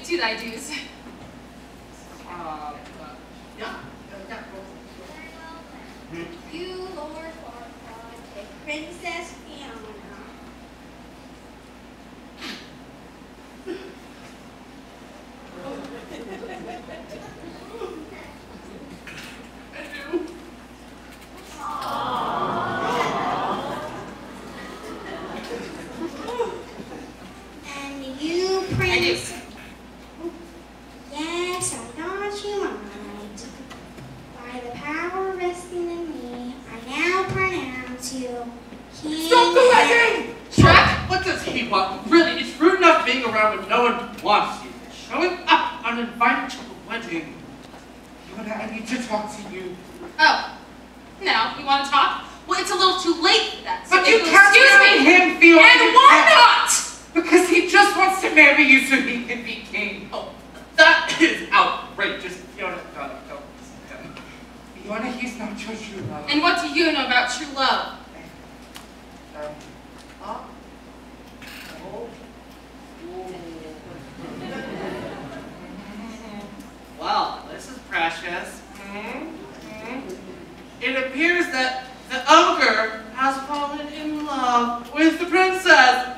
to thy dues. Yeah. You, Lord Farquaad, take Princess Fiona. And you, Prince. Yes, I thought you might. By the power vested in me, I now pronounce you King. Stop the wedding! Shrek? What does he want? Really, it's rude enough being around when no one wants you. Showing up uninvited to the wedding. Fiona, I need to talk to you. Oh, now you want to talk? Well, it's a little too late for that. So But you if you'll can't excuse marry me. him, Fiona. And You why can't. not? Because he just wants to marry you so he can be king. Oh, that is outrageous. Fiona, don't listen to him. Fiona, he's not your true love. And what do you know about true love? Well, this is precious. It appears that the ogre has fallen in love with the princess.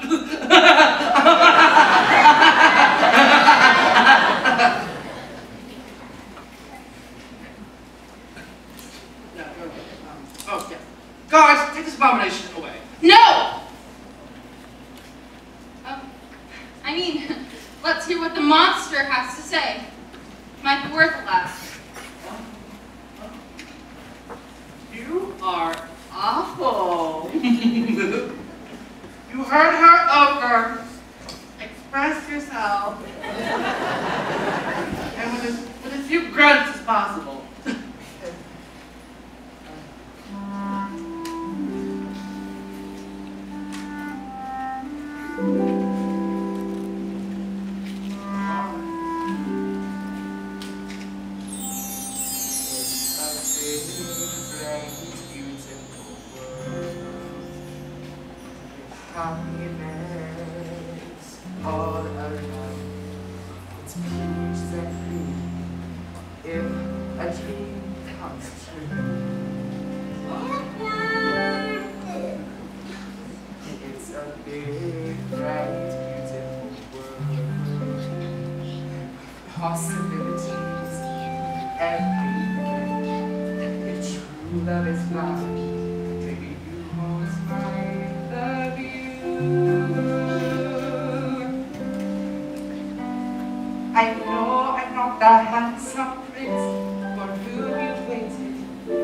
Oh, yes. Guards, take this abomination away. No! I mean, let's hear what the monster has to say. Might be worth a laugh. You are awful. You heard her, ogre. Express yourself. And with as few grunts as possible. Happiness all around. It's peaches and cream. If a dream comes true, it's a big, bright, beautiful world. Possibilities everywhere. If true love is blind, maybe you always find the view. I know I'm not the handsome prince for whom you waited.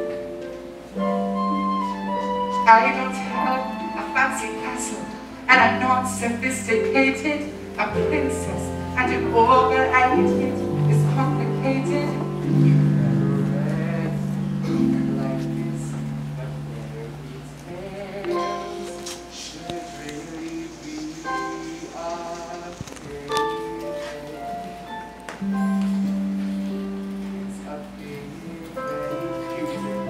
I don't have a fancy castle, and I'm not sophisticated. A princess and an ogre, and it is complicated. You've never read a book like this, but fairy tales should really be a fairy It's a big, very beautiful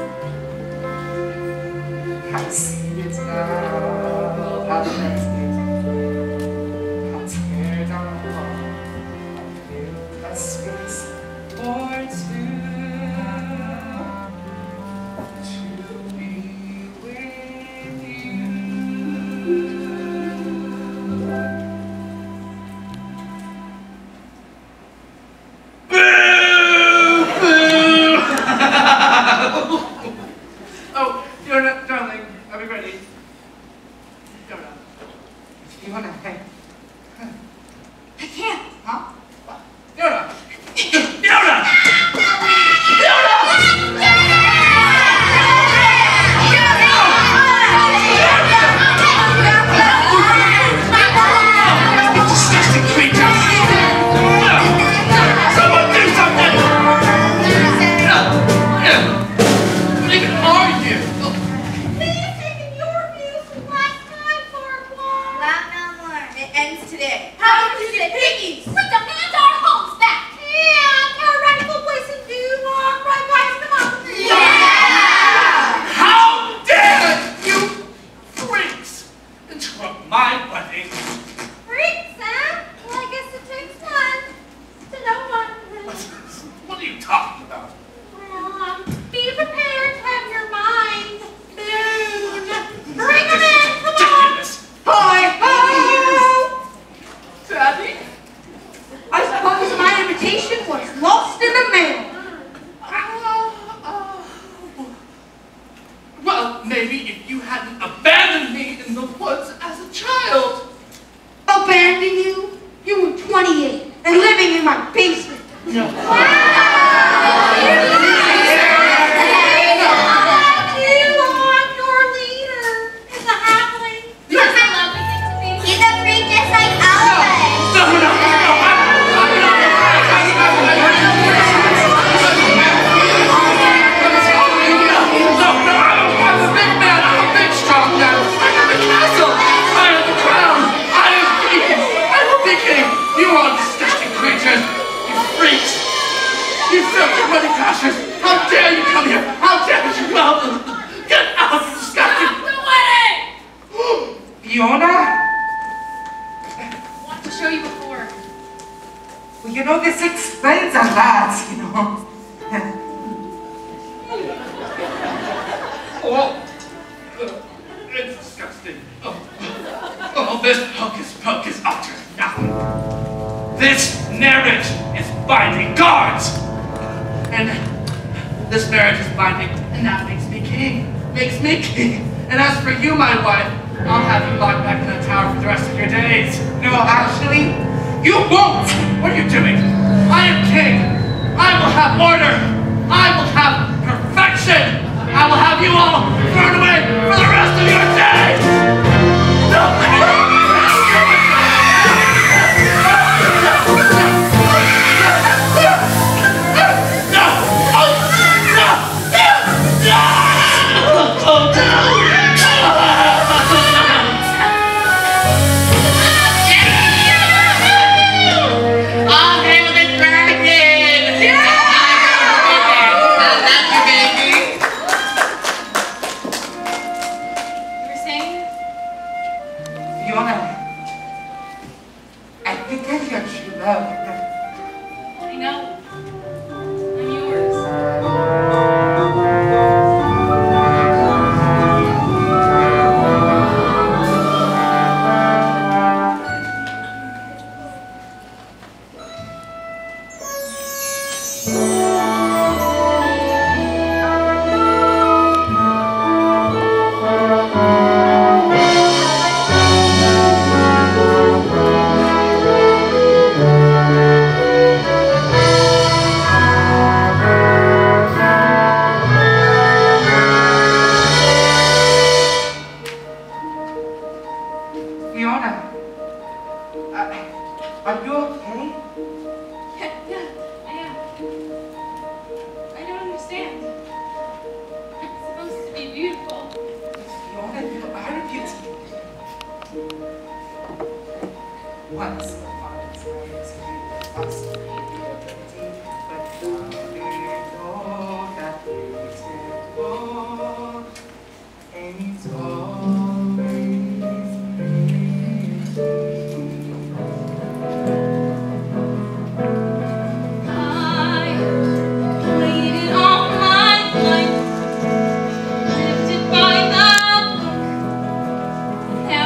world. I see it now, I've left it. I'll tear down the wall, I'll build a space for two to be with you. Oh, darling, I'll be right invitation was lost in the mail. Well, maybe if you hadn't abandoned me in the woods as a child. Abandon you? You were 28 and living in my basement. No. How dare you come here? How dare you? Well, get out, you disgusting! Stop the wedding! Fiona? I want to show you before. Well, you know, this explains a lot, you know. Oh, it's disgusting. Oh, this hocus pocus utters nothing. This marriage is binding guards. And this marriage is binding, and that makes me king. Makes me king. And as for you, my wife, I'll have you locked back in the tower for the rest of your days. No, actually, You won't! What are you doing? I am king. I will have order. I will have perfection. I will have you all thrown away for the rest of your days. No!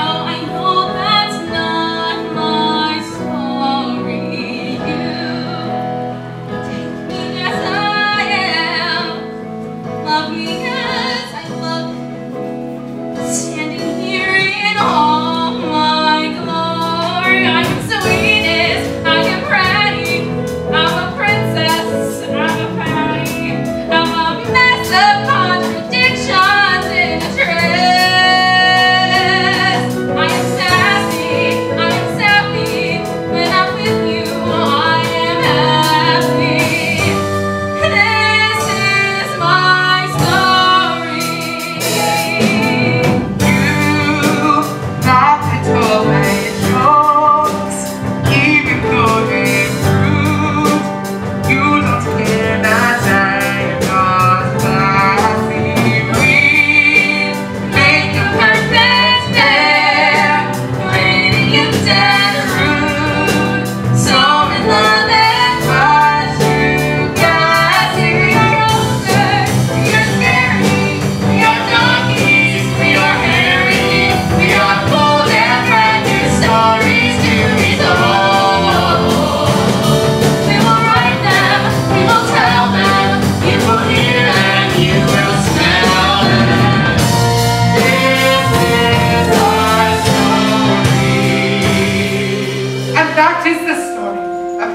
Now I know that's not my story. You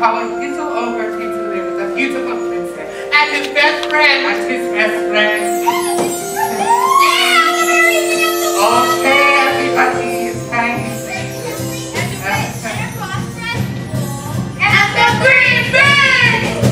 how a little ogre came to live with a beautiful princess and his best friend. Okay, everybody is nice. And the green bird!